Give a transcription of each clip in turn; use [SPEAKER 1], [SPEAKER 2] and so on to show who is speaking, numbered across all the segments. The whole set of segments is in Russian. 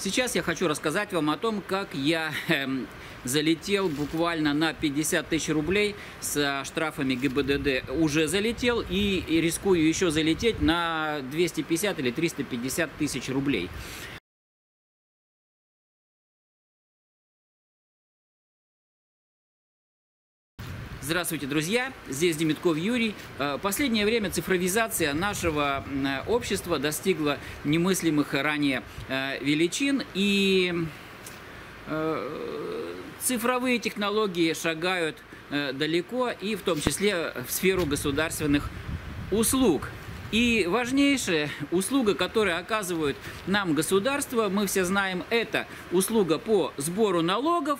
[SPEAKER 1] Сейчас я хочу рассказать вам о том, как я залетел буквально на 50 тысяч рублей со штрафами ГИБДД. Уже залетел и рискую еще залететь на 250 или 350 тысяч рублей. Здравствуйте, друзья! Здесь Демитков Юрий. Последнее время цифровизация нашего общества достигла немыслимых ранее величин, и цифровые технологии шагают далеко, и в том числе в сферу государственных услуг. И важнейшая услуга, которую оказывают нам государство, мы все знаем, это услуга по сбору налогов,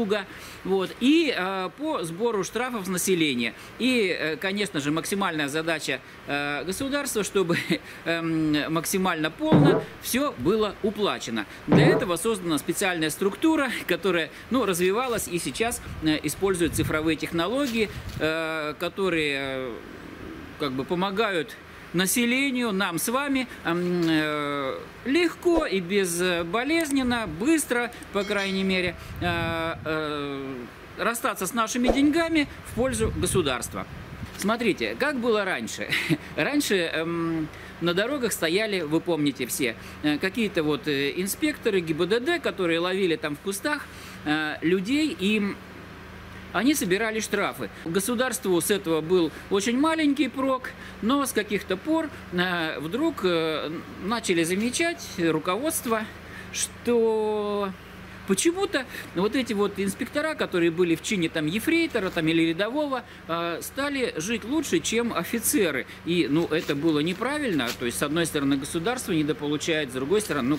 [SPEAKER 1] и по сбору штрафов с населения. И, конечно же, максимальная задача государства, чтобы максимально полно все было уплачено. Для этого создана специальная структура, которая развивалась и сейчас использует цифровые технологии, которые помогают населению, нам с вами, легко и безболезненно, быстро, по крайней мере, расстаться с нашими деньгами в пользу государства. Смотрите, как было раньше. Раньше на дорогах стояли, вы помните все, какие-то инспекторы ГИБДД, которые ловили там в кустах людей, и они собирали штрафы. Государству с этого был очень маленький прок, но с каких-то пор вдруг начали замечать руководство, что почему-то эти инспектора, которые были в чине ефрейтора или рядового, стали жить лучше, чем офицеры. И это было неправильно. То есть, с одной стороны, государство недополучает, с другой стороны,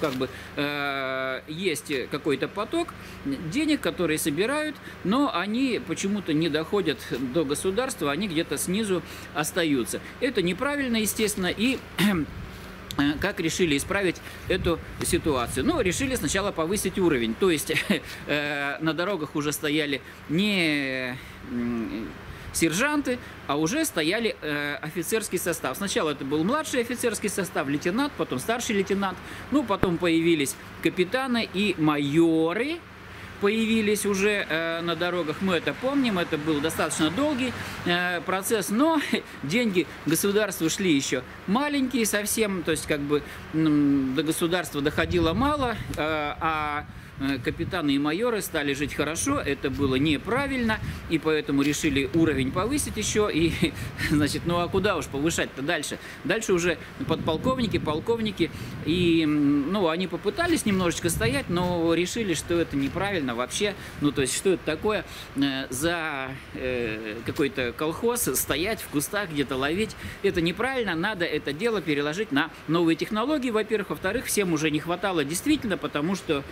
[SPEAKER 1] есть какой-то поток денег, которые собирают, но они почему-то не доходят до государства, они где-то снизу остаются. Это неправильно, естественно, и как решили исправить эту ситуацию? Решили сначала повысить уровень. То есть на дорогах уже стояли не сержанты, а уже стояли офицерский состав. Сначала это был младший офицерский состав, лейтенант, потом старший лейтенант. Потом появились капитаны и майоры. Появились уже на дорогах, мы это помним, это был достаточно долгий процесс, но деньги государству шли еще маленькие совсем, то есть до государства доходило мало, а капитаны и майоры стали жить хорошо, это было неправильно, и поэтому решили уровень повысить еще, и, а куда уж повышать-то дальше? Дальше уже подполковники, полковники, и, они попытались немножечко стоять, но решили, что это неправильно вообще, то есть, что это такое за какой-то колхоз стоять в кустах, где-то ловить, это неправильно, надо это дело переложить на новые технологии, во-первых, во-вторых, всем уже не хватало действительно, потому что,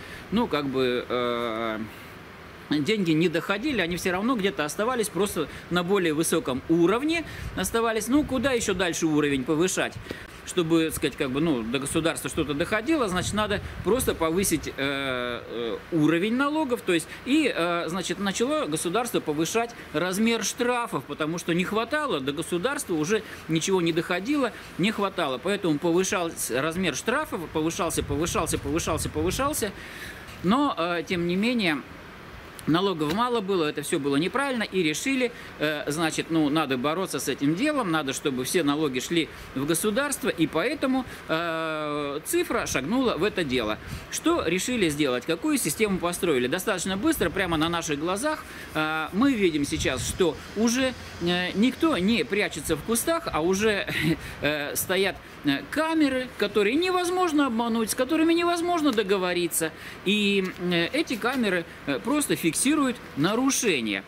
[SPEAKER 1] деньги не доходили, они все равно где-то оставались просто на более высоком уровне, оставались, куда еще дальше уровень повышать? Чтобы, сказать, до государства что-то доходило, значит, надо просто повысить уровень налогов, то есть, и, начало государство повышать размер штрафов, потому что не хватало, до государства уже ничего не доходило, не хватало, поэтому повышался размер штрафов, повышался, но, тем не менее, налогов мало было, это все было неправильно, и решили, надо бороться с этим делом, надо, чтобы все налоги шли в государство, и поэтому цифра шагнула в это дело. Что решили сделать? Какую систему построили? Достаточно быстро, прямо на наших глазах, мы видим сейчас, что уже никто не прячется в кустах, а уже стоят камеры, которые невозможно обмануть, с которыми невозможно договориться, и эти камеры просто фиксируют нарушения.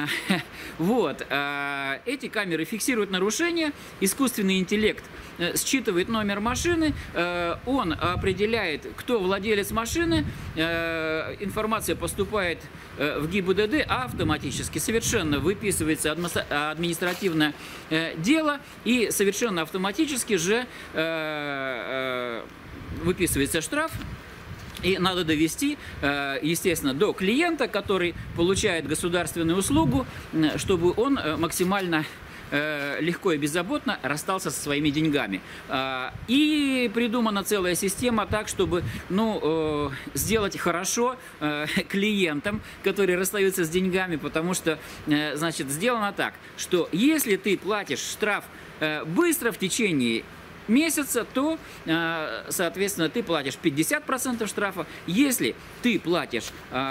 [SPEAKER 1] Эти камеры фиксируют нарушения, искусственный интеллект считывает номер машины, он определяет, кто владелец машины, информация поступает в ГИБДД автоматически, совершенно выписывается административное дело, и совершенно автоматически же выписывается штраф. И надо довести, естественно, до клиента, который получает государственную услугу, чтобы он максимально легко и беззаботно расстался со своими деньгами. И придумана целая система так, чтобы, ну, сделать хорошо клиентам, которые расстаются с деньгами, потому что, значит, сделано так, что если ты платишь штраф быстро в течение месяца, то, соответственно, ты платишь 50% штрафа. Если ты платишь,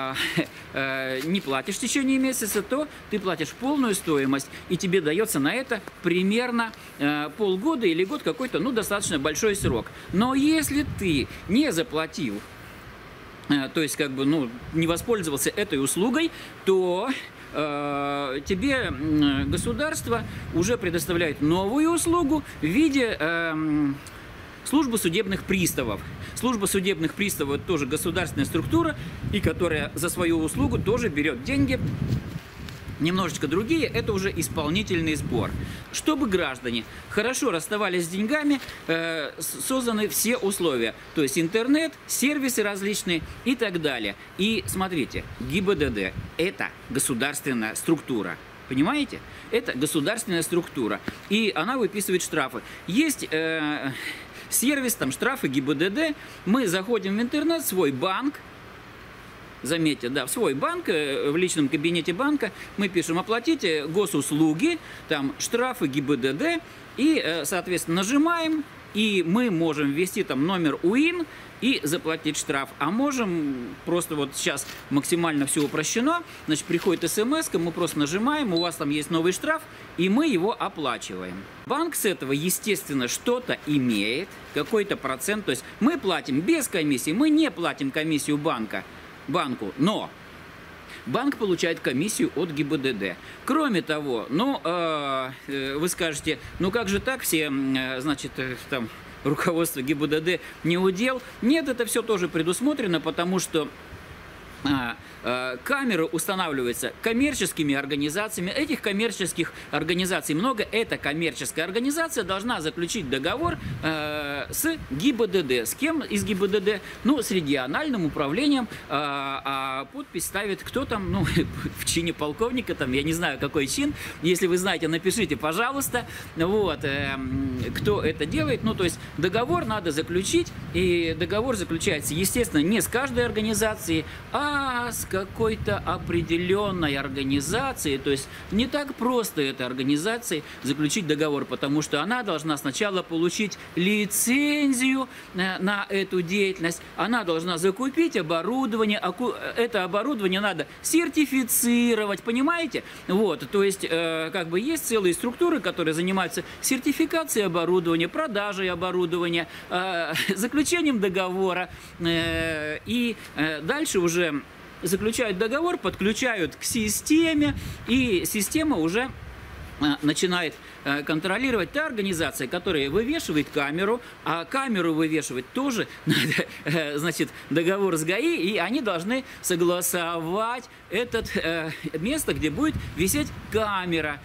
[SPEAKER 1] не платишь в течение месяца, то ты платишь полную стоимость, и тебе дается на это примерно полгода или год, какой-то, ну, достаточно большой срок. Но если ты не заплатил, то есть, как бы, ну, не воспользовался этой услугой, то тебе государство уже предоставляет новую услугу в виде службы судебных приставов. Служба судебных приставов – это тоже государственная структура, и которая за свою услугу тоже берет деньги. Немножечко другие – это уже исполнительный сбор. Чтобы граждане хорошо расставались с деньгами, созданы все условия. То есть интернет, сервисы различные и так далее. И смотрите, ГИБДД – это государственная структура. Понимаете? Это государственная структура. И она выписывает штрафы. Есть сервис, там штрафы ГИБДД. Мы заходим в интернет, в свой банк. Заметьте, да, в свой банк, в личном кабинете банка мы пишем «Оплатите госуслуги», там штрафы ГИБДД, и, соответственно, нажимаем, и мы можем ввести там номер УИН и заплатить штраф. А можем просто вот сейчас максимально все упрощено, значит, приходит смс, мы просто нажимаем, у вас там есть новый штраф, и мы его оплачиваем. Банк с этого, естественно, что-то имеет, какой-то процент, то есть мы платим без комиссии, мы не платим комиссию банку, но банк получает комиссию от ГИБДД. Кроме того, ну, вы скажете, ну как же так, все, значит, там, руководство ГИБДД не удел. Нет, это все тоже предусмотрено, потому что камеры устанавливаются коммерческими организациями. Этих коммерческих организаций много. Эта коммерческая организация должна заключить договор с ГИБДД. С кем из ГИБДД? Ну, с региональным управлением. А подпись ставит кто там? Ну, в чине полковника, там, я не знаю, какой чин. Если вы знаете, напишите, пожалуйста. Вот, кто это делает. Ну, то есть договор надо заключить. И договор заключается, естественно, не с каждой организацией, а с какой-то определенной организацией. То есть не так просто этой организации заключить договор, потому что она должна сначала получить лицензию на эту деятельность, она должна закупить оборудование, это оборудование надо сертифицировать, понимаете? Вот, то есть как бы есть целые структуры, которые занимаются сертификацией оборудования, продажей оборудования, заключением договора, и дальше уже заключают договор, подключают к системе, и система уже начинает контролировать та организация, которая вывешивает камеру, а камеру вывешивать тоже надо, значит, договор с ГАИ, и они должны согласовать это место, где будет висеть камера,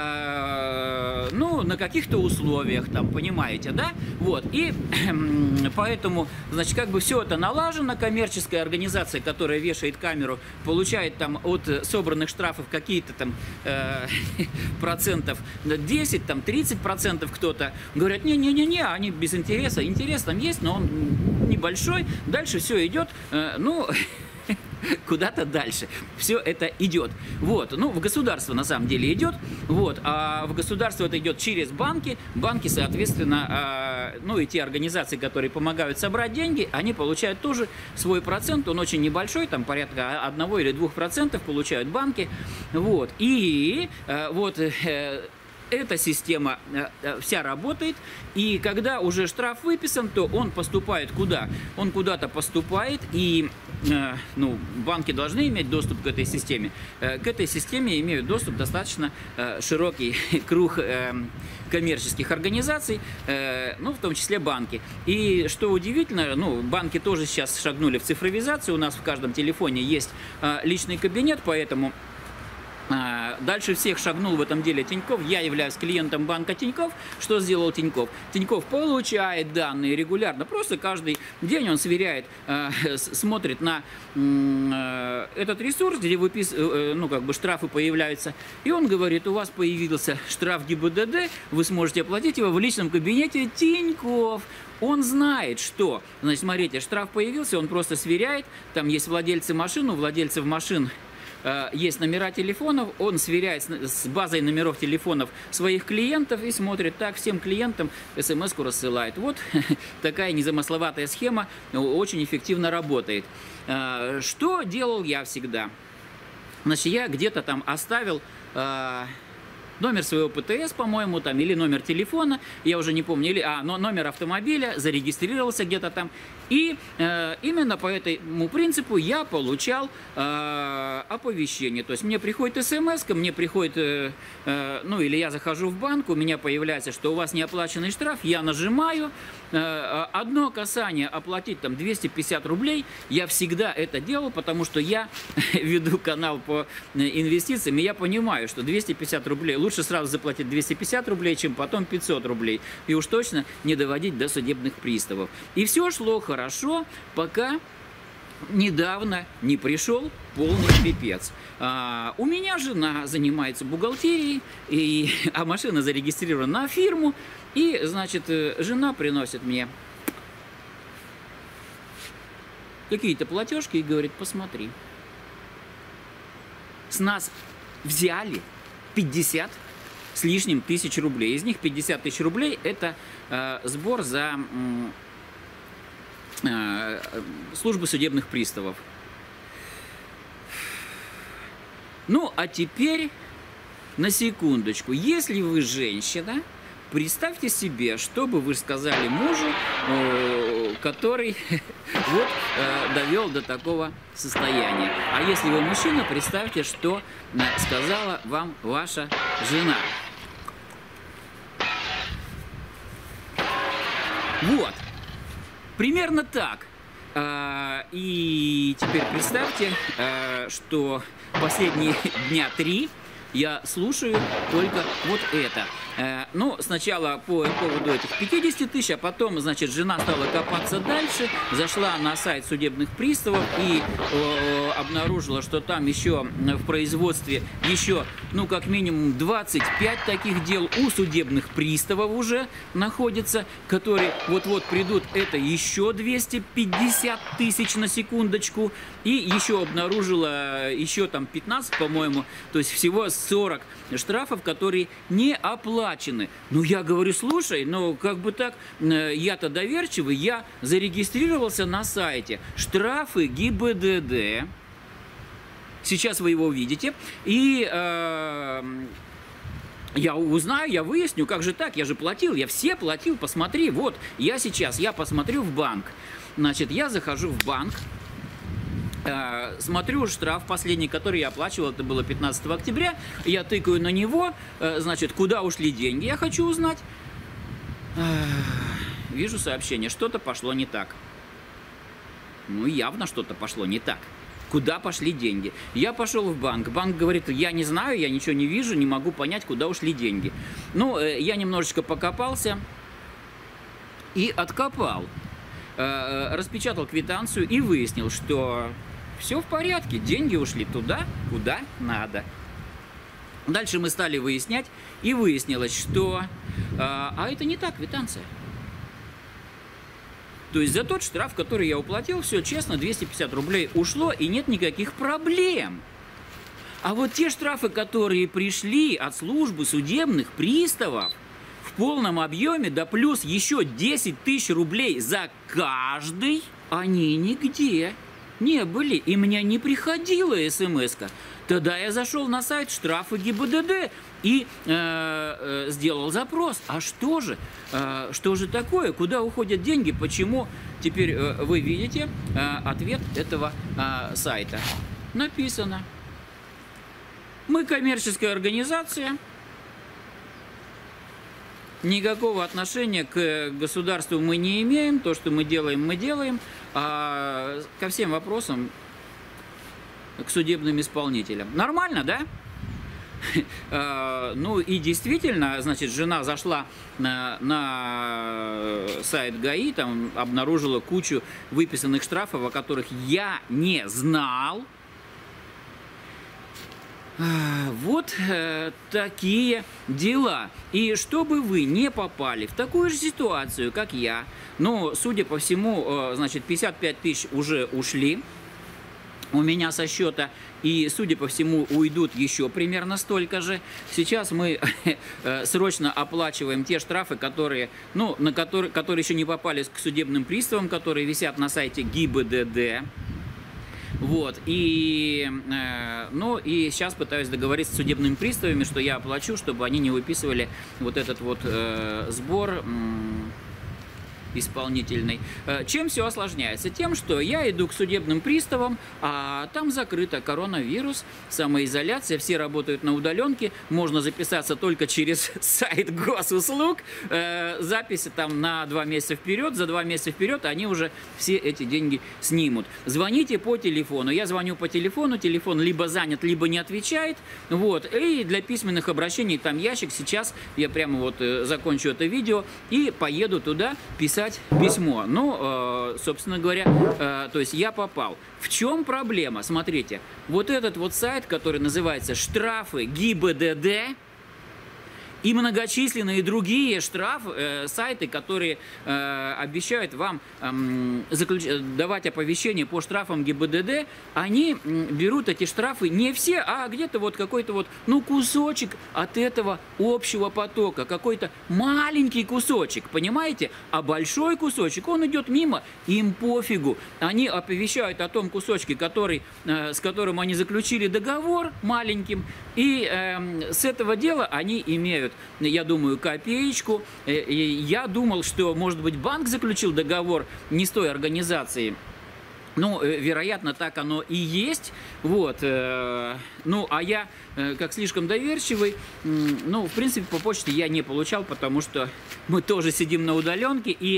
[SPEAKER 1] ну, на каких-то условиях, там, понимаете, да? Вот, и поэтому, значит, как бы все это налажено, коммерческая организация, которая вешает камеру, получает там от собранных штрафов какие-то там процентов 10, там 30% кто-то. Говорят, не-не-не, они без интереса. Интерес там есть, но он небольшой. Дальше все идет, ну, куда-то дальше. Все это идет. Вот. Ну, в государство на самом деле идет. Вот. А в государство это идет через банки. Банки, соответственно, ну и те организации, которые помогают собрать деньги, они получают тоже свой процент. Он очень небольшой, там порядка 1 или 2% получают банки. Вот. И вот эта система вся работает, и когда уже штраф выписан, то он поступает куда? Он куда-то поступает, и ну, банки должны иметь доступ к этой системе. К этой системе имеют доступ достаточно широкий круг коммерческих организаций, ну, в том числе банки. И что удивительно, ну, банки тоже сейчас шагнули в цифровизацию, у нас в каждом телефоне есть личный кабинет, поэтому Дальше всех шагнул в этом деле Тинькофф. Я являюсь клиентом банка Тинькофф. Что сделал Тинькофф? Тинькофф получает данные регулярно. Просто каждый день он сверяет, смотрит на этот ресурс, где штрафы появляются. И он говорит, у вас появился штраф ГИБДД, вы сможете оплатить его в личном кабинете Тинькофф. Он знает, что, значит, смотрите, штраф появился, он просто сверяет, там есть владельцы машин, у владельцев машин есть номера телефонов, он сверяет с базой номеров телефонов своих клиентов и смотрит, так, всем клиентам смс-ку рассылает. Вот такая незамысловатая схема, очень эффективно работает. Что делал я всегда? Значит, я где-то там оставил номер своего ПТС, по-моему, там, или номер телефона, я уже не помню, номер автомобиля, зарегистрировался где-то там. И именно по этому принципу я получал оповещение. То есть мне приходит смс, мне приходит, или я захожу в банк, у меня появляется, что у вас неоплаченный штраф, я нажимаю, одно касание оплатить там 250 рублей, я всегда это делал, потому что я веду канал по инвестициям, и я понимаю, что 250 рублей, лучше сразу заплатить 250 рублей, чем потом 500 рублей, и уж точно не доводить до судебных приставов. И все шло хорошо, пока недавно не пришел полный пипец. У меня жена занимается бухгалтерией, а машина зарегистрирована на фирму, и, значит, жена приносит мне какие-то платежки и говорит, посмотри, с нас взяли 50 с лишним тысяч рублей. Из них 50 тысяч рублей – это сбор за службы судебных приставов. Ну, а теперь, на секундочку, если вы женщина, представьте себе, что бы вы сказали мужу, который довел до такого состояния. А если вы мужчина, представьте, что сказала вам ваша жена. Вот. Примерно так. И теперь представьте, что последние дня 3 я слушаю только вот это. Ну, сначала по поводу этих 50 тысяч, а потом, значит, жена стала копаться дальше, зашла на сайт судебных приставов и обнаружила, что там еще в производстве еще, ну, как минимум 25 таких дел у судебных приставов уже находятся, которые вот-вот придут, это еще 250 тысяч на секундочку, и еще обнаружила еще там 15, по-моему, то есть всего 40 штрафов, которые не оплачены. Ну, я говорю, слушай, ну, как бы так, я-то доверчивый, я зарегистрировался на сайте штрафы ГИБДД, сейчас вы его видите, и я узнаю, я выясню, как же так, я же платил, я все платил, посмотри, вот, я посмотрю в банк, значит, я захожу в банк, смотрю штраф последний, который я оплачивал, это было 15 октября, я тыкаю на него, значит, куда ушли деньги, я хочу узнать. Вижу сообщение, что-то пошло не так. Ну, явно что-то пошло не так. Куда пошли деньги? Я пошел в банк, банк говорит, я не знаю, я ничего не вижу, не могу понять, куда ушли деньги. Ну, я немножечко покопался и откопал. Распечатал квитанцию и выяснил, что все в порядке, деньги ушли туда, куда надо. Дальше мы стали выяснять, и выяснилось, что это не та квитанция. То есть за тот штраф, который я уплатил, все честно, 250 рублей ушло, и нет никаких проблем. А вот те штрафы, которые пришли от службы судебных приставов, в полном объеме, да плюс еще 10 тысяч рублей за каждый, они нигде не были, и мне не приходила смс-ка. Тогда я зашел на сайт штрафы ГИБДД и сделал запрос. А что же такое? Куда уходят деньги? Почему? Теперь вы видите ответ этого сайта. Написано. Мы коммерческая организация. Никакого отношения к государству мы не имеем. То, что мы делаем. А ко всем вопросам к судебным исполнителям. Нормально, да? Ну и действительно, значит, жена зашла на сайт ГАИ, там обнаружила кучу выписанных штрафов, о которых я не знал. Вот такие дела. И чтобы вы не попали в такую же ситуацию, как я, но, судя по всему, значит, 55 тысяч уже ушли у меня со счета, и, судя по всему, уйдут еще примерно столько же. Сейчас мы срочно оплачиваем те штрафы, которые, ну, которые еще не попали к судебным приставам, которые висят на сайте ГИБДД. Вот, и, ну, и сейчас пытаюсь договориться с судебными приставами, что я оплачу, чтобы они не выписывали вот этот вот сбор исполнительный. Чем все осложняется? Тем, что я иду к судебным приставам, а там закрыто, коронавирус, самоизоляция, все работают на удаленке, можно записаться только через сайт госуслуг, записи там на 2 месяца вперед, за 2 месяца вперед они уже все эти деньги снимут. Звоните по телефону, я звоню по телефону, телефон либо занят, либо не отвечает, вот, и для письменных обращений там ящик, сейчас я прямо вот закончу это видео и поеду туда писать письмо. Ну, собственно говоря, то есть я попал. В чем проблема? Смотрите, вот этот вот сайт, который называется «Штрафы ГИБДД», и многочисленные другие сайты, которые обещают вам давать оповещения по штрафам ГИБДД, они берут эти штрафы не все, а где-то вот какой-то вот, ну, кусочек от этого общего потока, какой-то маленький кусочек, понимаете? А большой кусочек, он идет мимо, им пофигу. Они оповещают о том кусочке, с которым они заключили договор маленьким, и с этого дела они имеют, я думаю, копеечку. Я думал, что, может быть, банк заключил договор не с той организацией. Ну, вероятно, так оно и есть. Вот. Ну, а я, как слишком доверчивый, ну, в принципе, по почте я не получал, потому что мы тоже сидим на удаленке и,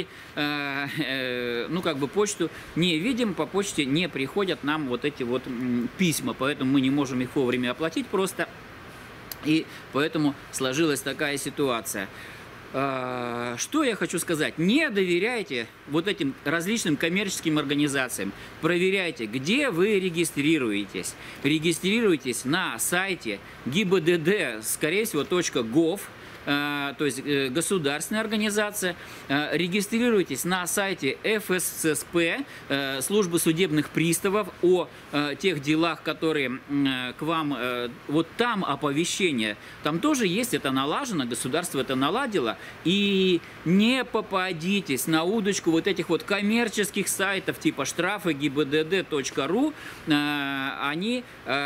[SPEAKER 1] ну, как бы почту не видим, по почте не приходят нам вот эти вот письма, поэтому мы не можем их вовремя оплатить просто. И поэтому сложилась такая ситуация. Что я хочу сказать? Не доверяйте вот этим различным коммерческим организациям. Проверяйте, где вы регистрируетесь. Регистрируйтесь на сайте ГИБДД, скорее всего, .gov. То есть государственная организация. Регистрируйтесь на сайте ФССП, службы судебных приставов, о тех делах, которые к вам, вот там оповещение, там тоже есть, это налажено, государство это наладило, и не попадитесь на удочку вот этих вот коммерческих сайтов типа штрафы gibdd.ru, они,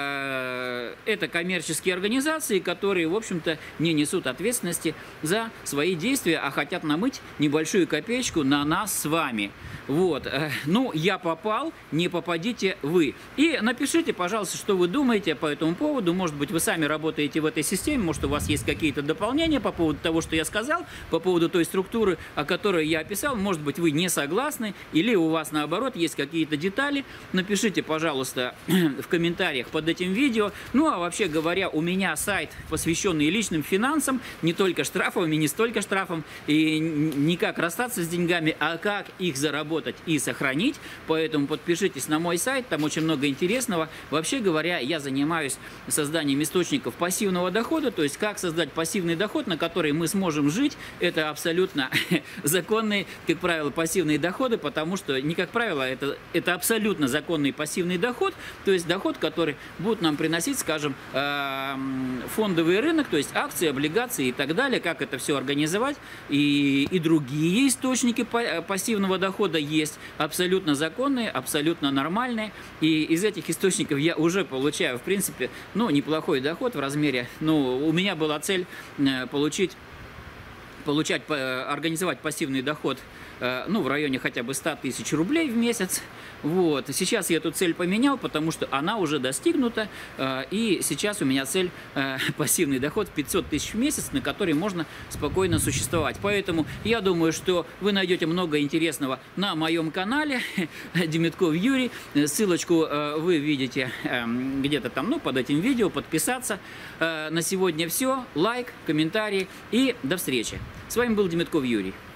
[SPEAKER 1] это коммерческие организации, которые, в общем-то, не несут ответственности за свои действия, а хотят намыть небольшую копеечку на нас с вами. Вот. Ну, я попал, не попадите вы. И напишите, пожалуйста, что вы думаете по этому поводу. Может быть, вы сами работаете в этой системе, может, у вас есть какие-то дополнения по поводу того, что я сказал, по поводу той структуры, о которой я описал. Может быть, вы не согласны, или у вас, наоборот, есть какие-то детали. Напишите, пожалуйста, в комментариях под этим видео. Ну, а вообще говоря, у меня сайт, посвященный личным финансам, не только штрафами, не столько штрафом, и не как расстаться с деньгами, а как их заработать и сохранить. Поэтому подпишитесь на мой сайт, там очень много интересного. Вообще говоря, я занимаюсь созданием источников пассивного дохода, то есть как создать пассивный доход, на который мы сможем жить. Это абсолютно законные, как правило, пассивные доходы, потому что, не как правило, это абсолютно законный пассивный доход, то есть доход, который будет нам приносить, скажем, фондовый рынок, то есть акции, облигации и так далее, как это все организовать. И другие источники пассивного дохода есть, абсолютно законные, абсолютно нормальные. И из этих источников я уже получаю, в принципе, ну, неплохой доход в размере. Ну, у меня была цель получить организовать пассивный доход, ну, в районе хотя бы 100 тысяч рублей в месяц. Вот. Сейчас я эту цель поменял, потому что она уже достигнута, и сейчас у меня цель пассивный доход в 500 тысяч в месяц, на который можно спокойно существовать. Поэтому я думаю, что вы найдете много интересного на моем канале Демидков Юрий. Ссылочку вы видите где-то там, ну, под этим видео, подписаться. На сегодня все. Лайк, комментарий и до встречи. С вами был Демидков Юрий.